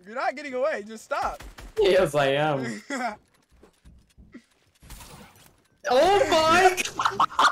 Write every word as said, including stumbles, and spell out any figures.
You're not getting away. Just stop. Yes, I am. Oh my!